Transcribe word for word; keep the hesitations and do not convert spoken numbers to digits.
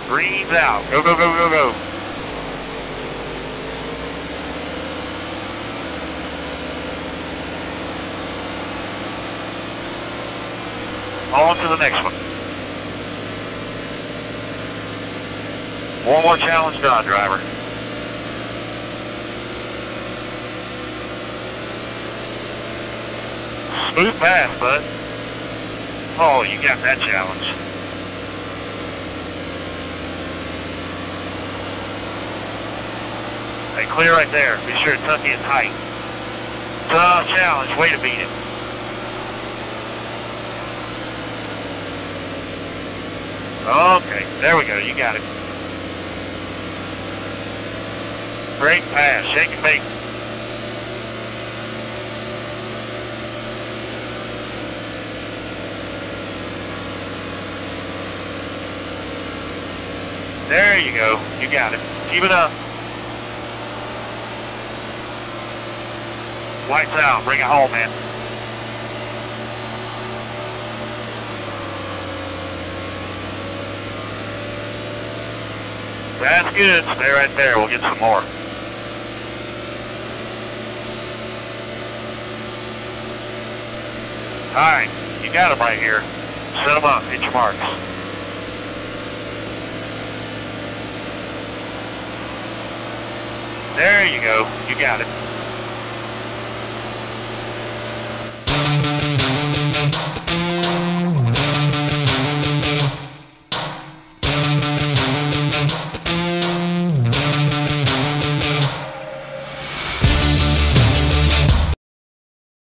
Green's out. Go, go, go, go, go. On to the next one. One more challenge done, driver. Smooth pass, bud. Oh, you got that challenge. Hey, clear right there. Be sure to tuck in tight. Tough challenge. Way to beat it. Okay, there we go. You got it. Great pass. Shake and bake. There you go. You got it. Keep it up. Lights out. Bring it home, man. That's good. Stay right there. We'll get some more. All right. You got them right here. Set them up. Hit your marks. There you go. You got it.